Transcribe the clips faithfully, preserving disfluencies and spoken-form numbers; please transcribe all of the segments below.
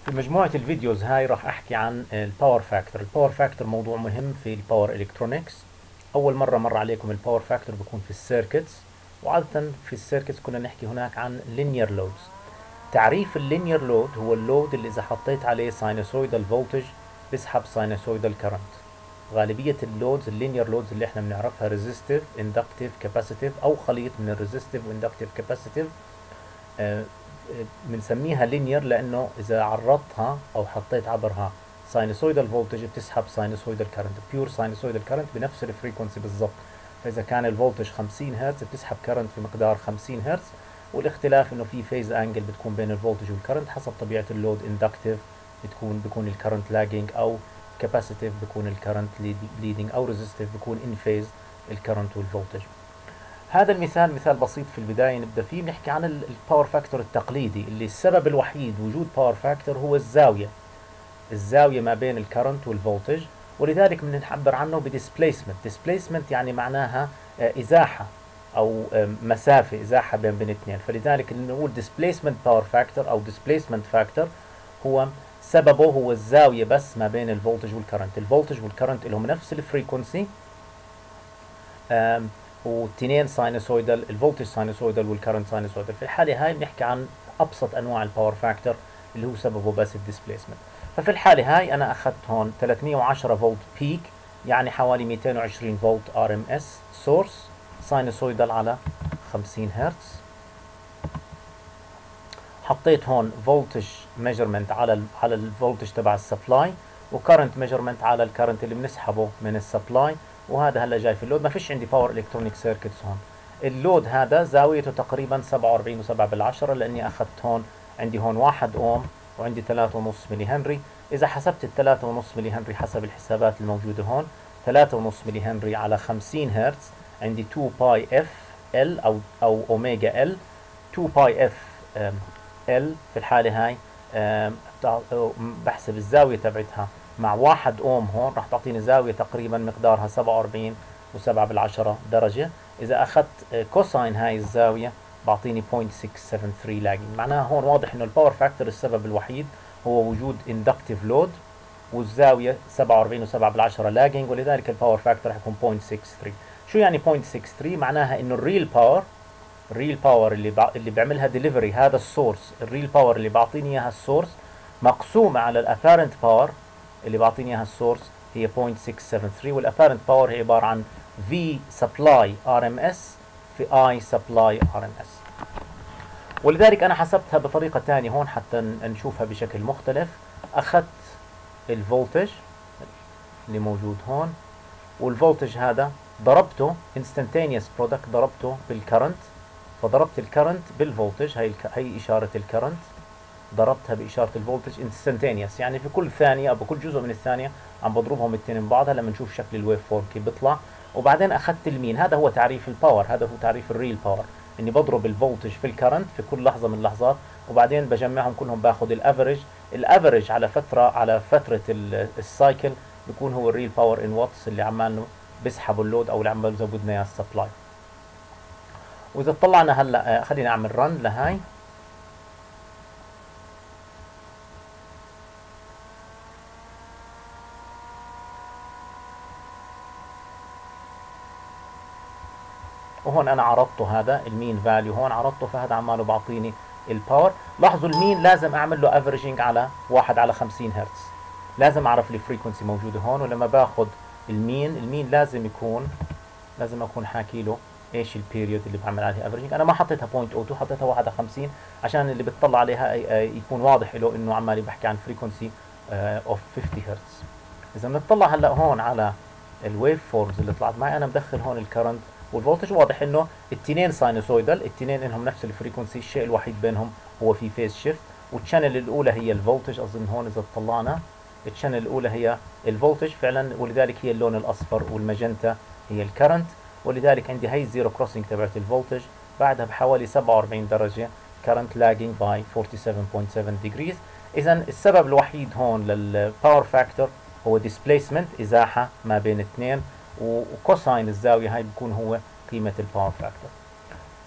في مجموعة الفيديوز هاي راح أحكي عن الباور فاكتور. الباور فاكتور موضوع مهم في الباور إلكترونيكس. أول مرة مر عليكم الباور فاكتور بيكون في السيركتس، وعادة في السيركتس كنا نحكي هناك عن linear loads. تعريف اللينير لود هو اللود اللي إذا حطيت عليه ساينوسويدال فولتج بيسحب ساينوسويدال كرنت. غالبية اللودز اللينير لودز اللي احنا بنعرفها ريزيستيف، اندكتيف، كاباسيتيف أو خليط من الريزيستيف واندكتيف كاباسيتيف. بنسميها لينير لانه اذا عرضتها او حطيت عبرها ساينوسويدال فولتج بتسحب ساينوسويدال كرنت، بيور ساينوسويدال كرنت بنفس الفريكونسي بالضبط. فاذا كان الفولتج خمسين هرتز بتسحب كرنت في مقدار خمسين هرتز، والاختلاف انه في فيز انجل بتكون بين الفولتج والكرنت حسب طبيعه اللود. اندكتيف بتكون بيكون الكرنت لاجينج، او كاباسيتيف بيكون الكرنت ليدنج، او ريزيستيف بيكون ان فيز الكرنت والفولتج. هذا المثال مثال بسيط في البداية نبدأ فيه. بنحكي عن الباور فاكتور التقليدي اللي السبب الوحيد وجود باور فاكتور هو الزاوية الزاوية ما بين الكرنت والفولتج، ولذلك بنعبر عنه بديسبليسمنت. ديسبليسمنت يعني معناها إزاحة أو مسافة، إزاحة بين بين اثنين. فلذلك نقول ديسبليسمنت باور فاكتور أو ديسبليسمنت فاكتور هو سببه هو الزاوية بس ما بين الفولتج والكرنت. الفولتج والكرنت لهم نفس الفريكونسي، واثنين ساينوسويدال، الفولتج ساينوسويدال والكرنت ساينوسويدال. في الحالة هاي بنحكي عن أبسط أنواع الباور فاكتور اللي هو سببه بس الديسبليسمنت. ففي الحالة هاي أنا أخذت هون ثلاثمئة وعشرة فولت بيك، يعني حوالي مئتين وعشرين فولت ار ام اس سورس ساينوسويدال على خمسين هرتز. حطيت هون فولتج ميجرمنت على على الفولتج تبع السبلاي، وكرنت ميجرمنت على الكرنت اللي بنسحبه من السبلاي. وهذا هلا جاي في اللود. ما فيش عندي باور الكترونيك سيركتس هون. اللود هذا زاويته تقريبا سبعة وأربعين وسبعة بالعشرة، لاني اخذت هون عندي هون واحد اوم وعندي ثلاثة ونص ملي هنري. اذا حسبت الثلاثة ونص ملي هنري حسب الحسابات الموجودة هون، ثلاثة ونص ملي هنري على خمسين هرتز عندي اثنين باي اف ال او او اوميجا ال. اثنين باي اف ال في الحالة هاي بحسب الزاوية تبعتها مع واحد اوم هون راح تعطيني زاوية تقريبا مقدارها سبعة وأربعين وسبعة بالعشرة درجة. اذا اخذت كوساين هاي الزاوية بعطيني صفر فاصلة ستة سبعة ثلاثة لاجينج. معناها هون واضح انه الباور فاكتور السبب الوحيد هو وجود اندكتيف لود، والزاوية سبعة وأربعين وسبعة بالعشرة لاجينج، ولذلك الباور فاكتور حيكون صفر فاصلة ستة ثلاثة. شو يعني صفر فاصلة ستة ثلاثة؟ معناها انه الريل باور الريل باور اللي بع... اللي بيعملها ديليفري هذا السورس، الريل باور اللي بعطيني اياها السورس مقسومه على الابارنت باور اللي بعطيني اياها السورس هي صفر فاصلة ستة سبعة ثلاثة. والابارنت باور هي عباره عن في سبلاي ار ام اس في اي سبلاي ار ام اس. ولذلك انا حسبتها بطريقه ثانيه هون حتى نشوفها بشكل مختلف. اخذت الفولتج اللي موجود هون، والفولتج هذا ضربته instantaneous product، ضربته بالكرنت. فضربت الكرنت بالفولتج، هي هي اشاره الكرنت ضربتها باشاره الفولتج انستنتينيوس، يعني في كل ثانيه او بكل جزء من الثانيه عم بضربهم الاثنين من بعض. هلا بنشوف شكل الويف فورم كيف بيطلع. وبعدين اخذت المين، هذا هو تعريف الباور، هذا هو تعريف الريل باور، اني بضرب الفولتج في الكرنت في كل لحظه من اللحظات، وبعدين بجمعهم كلهم باخذ الافرج. الافرج على فتره على فتره السايكل بيكون هو الريل باور ان واتس اللي عمال بيسحبوا اللود او اللي عم بزودنا اياه السبلاي. واذا طلعنا هلا خلينا نعمل رن لهاي. وهون انا عرضته، هذا المين فاليو هون عرضته، فهذا عماله بعطيني الباور. لاحظوا المين لازم اعمل له افريجنج على واحد على خمسين هرتز، لازم اعرف الفريكونسي موجوده هون. ولما باخذ المين المين لازم يكون لازم اكون حاكي له ايش البيريود اللي بعمل عليها افريجنج. انا ما حطيتها صفر فاصلة صفر اثنين، حطيتها واحد على خمسين عشان اللي بيطلع عليها يكون واضح له انه عمالي بحكي عن فريكونسي اوف خمسين هرتز. اذا بنطلع هلا هون على الويف فورمز اللي طلعت معي، انا مدخل هون الكرنت والفولتج. واضح انه الاثنين ساينوسويدال، الاثنين انهم نفس الفريكونسي، الشيء الوحيد بينهم هو في فيز شيفت. والشانل الاولى هي الفولتج، اظن هون اذا طلعنا الشانل الاولى هي الفولتج فعلا، ولذلك هي اللون الاصفر، والماجنتا هي الكرنت. ولذلك عندي هي الزيرو كروسنج تبعت الفولتج، بعدها بحوالي سبعة وأربعين درجه كرنت لاجينج باي سبعة وأربعين فاصلة سبعة ديجريز. اذا السبب الوحيد هون للباور فاكتور هو displacement، ازاحه ما بين اثنين، وكوساين الزاويه هاي بيكون هو قيمه الباور فاكتور.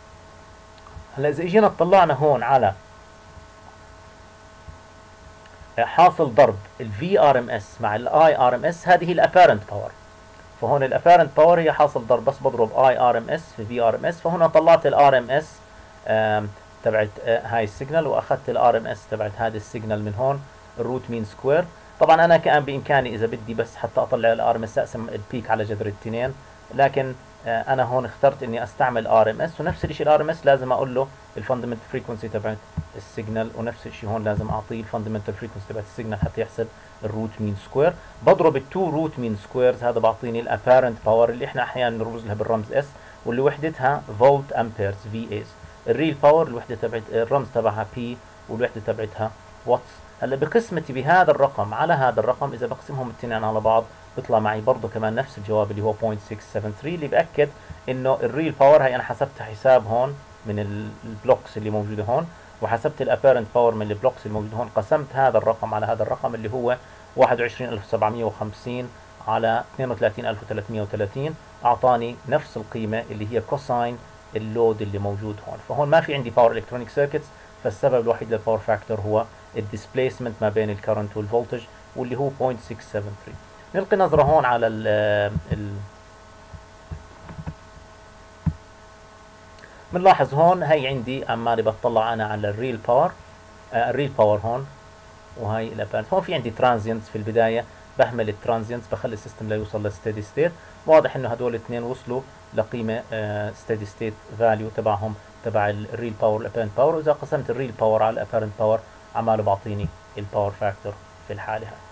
هلا اذا اجينا اطلعنا هون على حاصل ضرب ال في ار ام اس مع ال اي ار ام اس، هذه الابيرنت باور. فهون الابيرنت باور هي حاصل ضرب، بس بضرب اي ار ام اس في في ار ام اس، فهنا طلعت الار ام اس تبعت هاي السيجنال، واخذت الار ام اس تبعت هذا السيجنال من هون الروت مين سكوير. طبعا انا كان بامكاني اذا بدي بس حتى اطلع الار ام اس اقسم البيك على جذر الاثنين، لكن انا هون اخترت اني استعمل ار ام اس، ونفس الشيء الار ام اس لازم اقول له الفاندمنتال فريكونسي تبعت السيجنال، ونفس الشيء هون لازم اعطيه الفاندمنتال فريكونسي تبعت السيجنال حتى يحسب الروت مين سكوير. بضرب التو روت مين سكويرز، هذا بعطيني الابيرنت باور اللي احنا احيانا نرمز لها بالرمز اس، واللي وحدتها فولت امبيرز في ايز. الريل باور الوحده تبعت الرمز تبعها بي، والوحده تبعتها واتس. هلا بقسمتي بهذا الرقم على هذا الرقم، اذا بقسمهم الاثنين على بعض بيطلع معي برضه كمان نفس الجواب اللي هو صفر فاصلة ستة سبعة ثلاثة، اللي باكد انه الريل باور هي انا حسبتها حساب هون من البلوكس اللي موجوده هون، وحسبت الابيرنت باور من البلوكس الموجود هون، قسمت هذا الرقم على هذا الرقم اللي هو واحد وعشرين ألف وسبعمئة وخمسين على اثنين وثلاثين ألف وثلاثمئة وثلاثين، اعطاني نفس القيمه اللي هي كوساين اللود اللي موجود هون. فهون ما في عندي باور الكترونيك سيركتس، فالسبب الوحيد للباور فاكتور هو الديسبليسمنت ما بين الكرنت والفولتج، واللي هو صفر فاصلة ستة سبعة ثلاثة. نلقي نظره هون على ال ال بنلاحظ هون هي عندي عمالي بطلع انا على الريل باور، آه الريل باور هون، وهي الابيرنت. هون في عندي ترانزينتس في البدايه، بهمل الترانزينتس بخلي السيستم لا يوصل لستيدي ستيت. واضح انه هدول الاثنين وصلوا لقيمه ستيدي ستيت فاليو تبعهم تبع الريل باور والابيرنت باور، واذا قسمت الريل باور على الابيرنت باور عماله بعطيني الباور فاكتور في الحاله هاي.